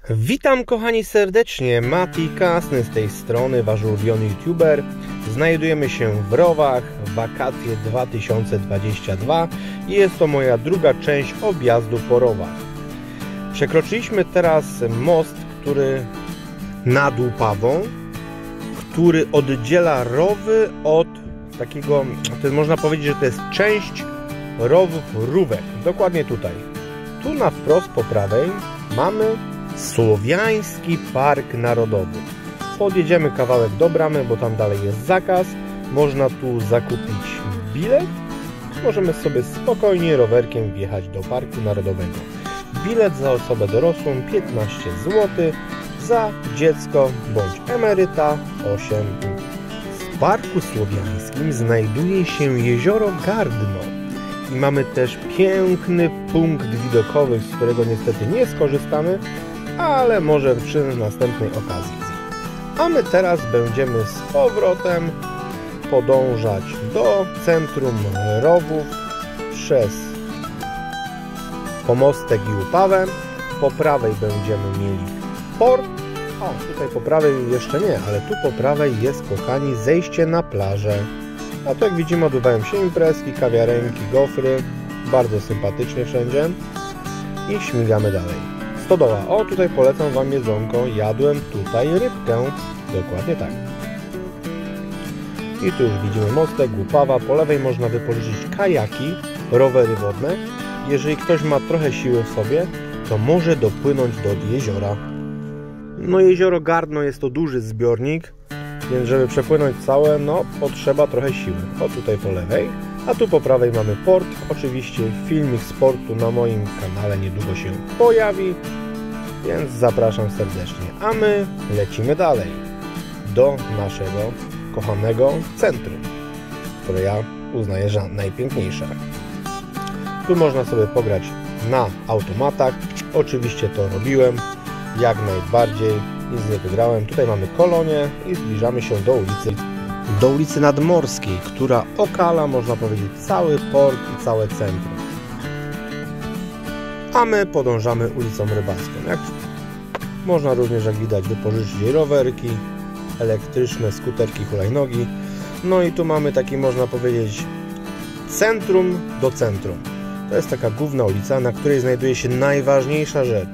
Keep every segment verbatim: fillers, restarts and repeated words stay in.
Witam kochani serdecznie, Mati Kasny z tej strony, wasz ulubiony youtuber. Znajdujemy się w Rowach, wakacje dwa tysiące dwudziesty drugi i jest to moja druga część objazdu po Rowach. Przekroczyliśmy teraz most, który nad Łupawą, który oddziela Rowy od takiego, to jest, można powiedzieć, że to jest część Rowów Rówek, dokładnie tutaj. Tu na wprost po prawej mamy Słowiański Park Narodowy. Podjedziemy kawałek do bramy, bo tam dalej jest zakaz. Można tu zakupić bilet. Możemy sobie spokojnie rowerkiem wjechać do Parku Narodowego. Bilet za osobę dorosłą piętnaście złotych, za dziecko bądź emeryta osiem. W Parku Słowiańskim znajduje się jezioro Gardno. I mamy też piękny punkt widokowy, z którego niestety nie skorzystamy, ale może przy następnej okazji. A my teraz będziemy z powrotem podążać do centrum Rowów przez Pomostek i Łupawę. Po prawej będziemy mieli port. O, tutaj po prawej jeszcze nie, ale tu po prawej jest, kochani, zejście na plażę. A tu jak widzimy odbywają się imprezki, kawiarenki, gofry. Bardzo sympatycznie wszędzie. I śmigamy dalej. Stodoła. O, tutaj polecam wam jedzonko. Jadłem tutaj rybkę. Dokładnie tak. I tu już widzimy mostek, Łupawa. Po lewej można wypożyczyć kajaki, rowery wodne. Jeżeli ktoś ma trochę siły w sobie, to może dopłynąć do jeziora. No jezioro Gardno jest to duży zbiornik, więc żeby przepłynąć całe, no potrzeba trochę siły. O, tutaj po lewej. A tu po prawej mamy port. Oczywiście filmik z portu na moim kanale niedługo się pojawi, więc zapraszam serdecznie. A my lecimy dalej do naszego kochanego centrum, które ja uznaję za najpiękniejsze. Tu można sobie pograć na automatach. Oczywiście to robiłem jak najbardziej. Nic nie wygrałem. Tutaj mamy kolonię i zbliżamy się do ulicy do ulicy Nadmorskiej, która okala, można powiedzieć, cały port i całe centrum. A my podążamy ulicą Rybacką. Jak można również, jak widać, wypożyczyć rowerki, elektryczne skuterki, hulajnogi. No i tu mamy taki, można powiedzieć, centrum do centrum. To jest taka główna ulica, na której znajduje się najważniejsza rzecz.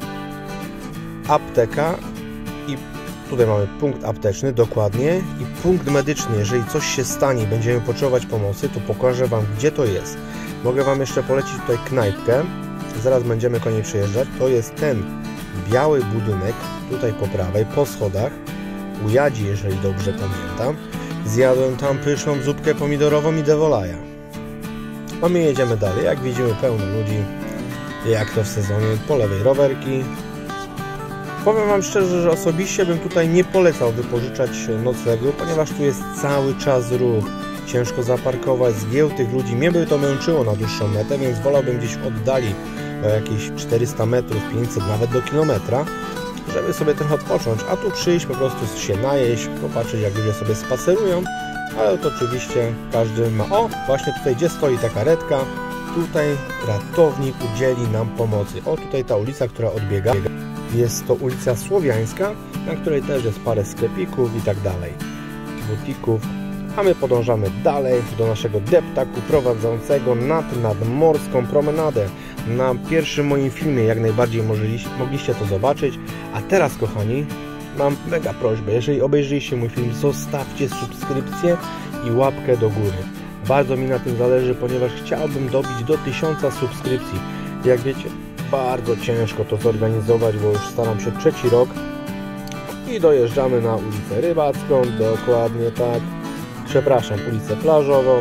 Apteka i tutaj mamy punkt apteczny, dokładnie, i punkt medyczny. Jeżeli coś się stanie i będziemy potrzebować pomocy, to pokażę wam, gdzie to jest. Mogę wam jeszcze polecić tutaj knajpkę. Zaraz będziemy konie przejeżdżać. To jest ten biały budynek, tutaj po prawej, po schodach. U Jadzi, jeżeli dobrze pamiętam. Zjadłem tam pyszną zupkę pomidorową i dewolaja. A my jedziemy dalej. Jak widzimy, pełno ludzi. Jak to w sezonie. Po lewej rowerki. Powiem wam szczerze, że osobiście bym tutaj nie polecał wypożyczać noclegu, ponieważ tu jest cały czas ruch. Ciężko zaparkować, zgieł tych ludzi. Mnie by to męczyło na dłuższą metę, więc wolałbym gdzieś w oddali o jakieś czterysta metrów, pięćset, nawet do kilometra, żeby sobie trochę odpocząć. A tu przyjść, po prostu się najeść, popatrzeć, jak ludzie sobie spacerują. Ale to oczywiście każdy ma... O, właśnie tutaj, gdzie stoi ta karetka, tutaj ratownik udzieli nam pomocy. O, tutaj ta ulica, która odbiega. Jest to ulica Słowiańska, na której też jest parę sklepików i tak dalej, butików. A my podążamy dalej do naszego deptaku prowadzącego nad nadmorską promenadę. Na pierwszym moim filmie jak najbardziej mogliście to zobaczyć. A teraz, kochani, mam mega prośbę. Jeżeli obejrzyliście mój film, zostawcie subskrypcję i łapkę do góry. Bardzo mi na tym zależy, ponieważ chciałbym dobić do tysiąca subskrypcji. Jak wiecie, bardzo ciężko to zorganizować, bo już staram się trzeci rok. I dojeżdżamy na ulicę Rybacką, dokładnie tak. Przepraszam, ulicę Plażową.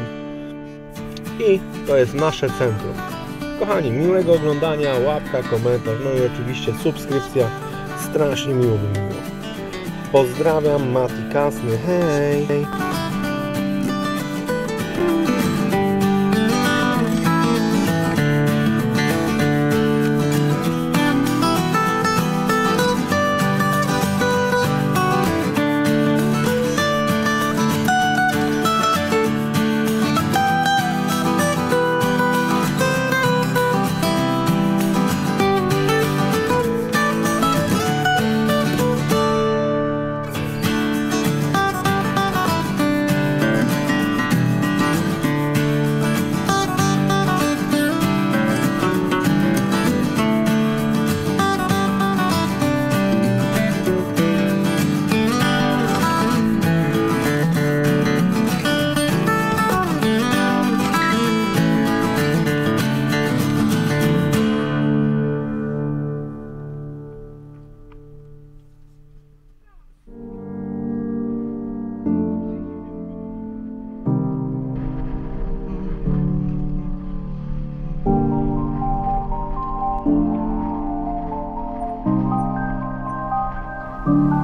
I to jest nasze centrum. Kochani, miłego oglądania, łapka, komentarz, no i oczywiście subskrypcja. Strasznie miło by mi było. Pozdrawiam, Mati Kasny, hej! Thank you.